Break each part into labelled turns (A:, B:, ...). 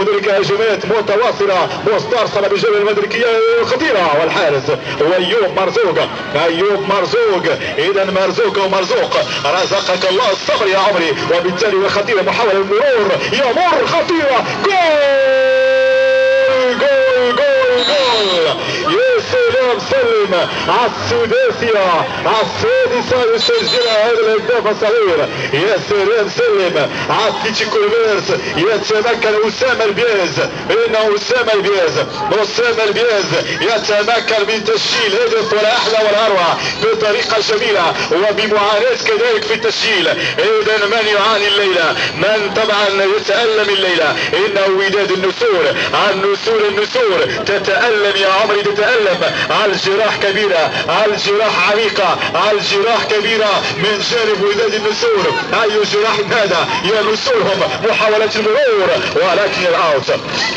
A: هنالك هجمات متواصله مسترسله بجبل المدركيه خطيره، والحارس هو ايوب مرزوق. اذا مرزوق ومرزوق رزقك الله الصبر يا عمري، وبالتالي خطيره محاوله المرور يمر خطيره. جول يا سلام، سلم على السداسيه السادسه يسجلها هذا الهداف الصغير. يا سلام، سلم على اتلتيكو الميرس. يتمكن اسامه البياز يتمكن من تسجيل هدف ولا احلى ولا اروع بطريقه جميله وبمعاناه كذلك في التسجيل. اذا من يعاني الليله، من طبعا يتالم الليله، انه وداد النسور. تتالم يا عمري، تتالم على الجراح كبيره، على الجراح عميقه، على الجراح كبيره من جانب وداد النسور. اي جراح هذا يا نسورهم، محاوله المرور ولكن الاوت.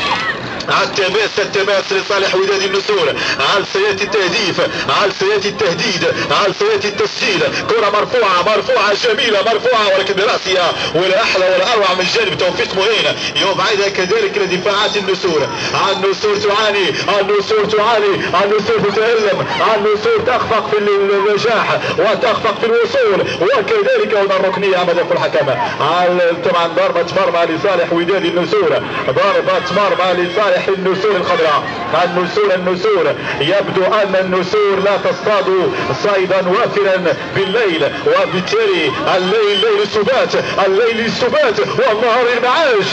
A: التماس لصالح وداد النسور، على سيئة التهديف، على سيئة التهديد، على سيئة التسجيل. كرة مرفوعة جميلة، ولكن براسها ولا احلى ولا اروع من جانب توفيق مهين يبعدها كذلك لدفاعات النسور. النسور تعاني، النسور تتألم، النسور تخفق في النجاح وتخفق في الوصول، وكذلك هنا الركنية امام الحكم. طبعا ضربة مرمى لصالح وداد النسور، ضربة مرمى لصالح النسور الخضراء. النسور يبدو ان النسور لا تصطاد صيدا وافرا بالليل، وبالتالي الليل السبات والنهار المعاش.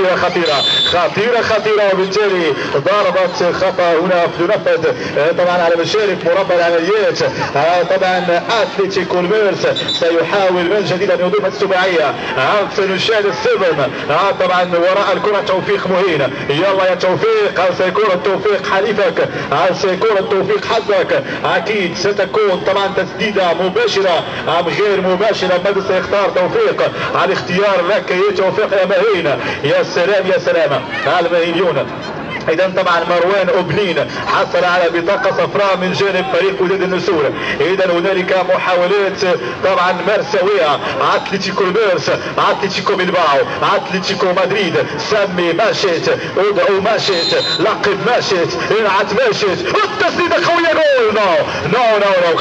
A: خطيرة، وبالتالي ضربة خطأ هنا تنفذ طبعا على مشارف مربع العمليات. طبعا اتلتيكو الميرس سيحاول من جديد ان يضيف السباعية. سنشاهد السبب طبعا وراء الكرة توفيق مهين. يلا يا توفيق، هل سيكون التوفيق حليفك؟ هل سيكون التوفيق حظك؟ اكيد ستكون طبعا تسديده مباشره ام غير مباشره. ماذا سيختار توفيق؟ الاختيار لك يا توفيق يا مهين. يا سلام المهينيون. اذا طبعا مروان اوبنين حصل على بطاقه صفراء من جانب فريق وداد النسور. اذا هنالك محاولات طبعا مرسويه. اتلتيكو الميرس، اتلتيكو بلباو، اتلتيكو مدريد. سمي ما شئت، ادعو ما شئت، لقب ما شئت، انعت ما شئت. التسديده قويه، جول. نو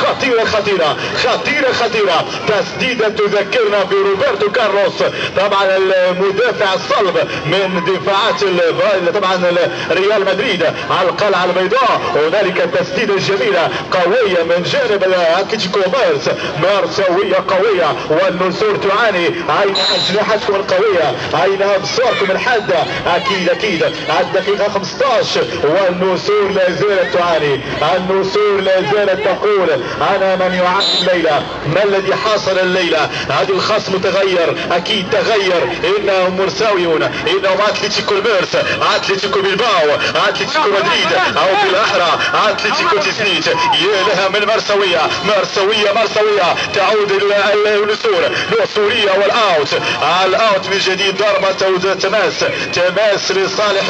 A: خطيره. تسديده تذكرنا بروبرتو كارلوس، طبعا المدافع الصلب من دفاعات طبعا ريال مدريد على القلعه البيضاء. هنالك تسديده جميله قويه من جانب اتلتيكو ميرس، مرسويه قويه، والنسور تعاني. اين اجنحتكم القويه؟ اين ابصاركم الحاده؟ اكيد الدقيقه 15 والنسور لا زالت تعاني. النسور لا زالت تقول انا من يعاني الليله. ما الذي حاصل الليله؟ هذا الخصم تغير، اكيد تغير. انهم مرساويون، انهم اتلتيكو الميرس، اتلتيكو بلباو، اتلتيكو مدريد، او بالاحرى اتلتيكو تسنيت. يا لها من مرسويه تعود النسور نسوريه. والاوت من جديد. ضربه تماس لصالح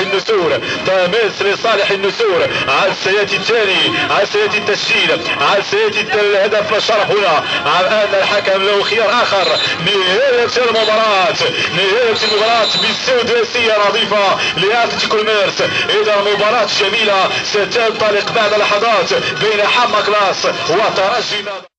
A: النسور، على السيئة الثاني، على سيئة التسجيل، على سيئة الهدف الشرف. هنا الان الحكم له خيار اخر. نهاية المباراة بالسداسية نظيفة لاتلتيكو الميرس. اذا مباراة جميلة ستنطلق بعد لحظات بين حما كلاس وترجي.